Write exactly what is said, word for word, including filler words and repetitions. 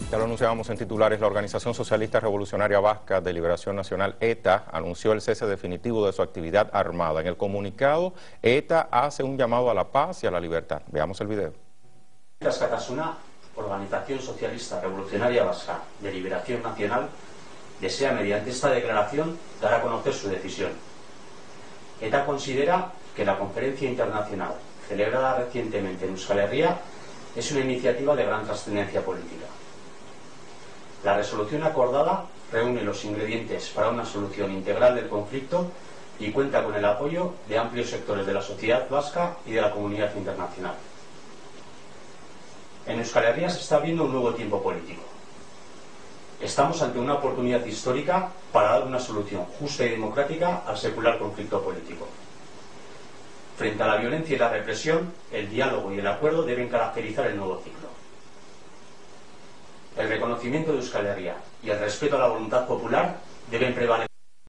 Ya lo anunciábamos en titulares, la Organización Socialista Revolucionaria Vasca de Liberación Nacional, ETA, anunció el cese definitivo de su actividad armada. En el comunicado, ETA hace un llamado a la paz y a la libertad. Veamos el video. Askatasuna, Organización Socialista Revolucionaria Vasca de Liberación Nacional, desea mediante esta declaración dar a conocer su decisión. ETA considera que la conferencia internacional celebrada recientemente en Euskal Herria es una iniciativa de gran trascendencia política. La resolución acordada reúne los ingredientes para una solución integral del conflicto y cuenta con el apoyo de amplios sectores de la sociedad vasca y de la comunidad internacional. En Euskal Herria se está viendo un nuevo tiempo político. Estamos ante una oportunidad histórica para dar una solución justa y democrática al secular conflicto político. Frente a la violencia y la represión, el diálogo y el acuerdo deben caracterizar el nuevo ciclo. El reconocimiento de Euskal Herria y el respeto a la voluntad popular deben prevalecer.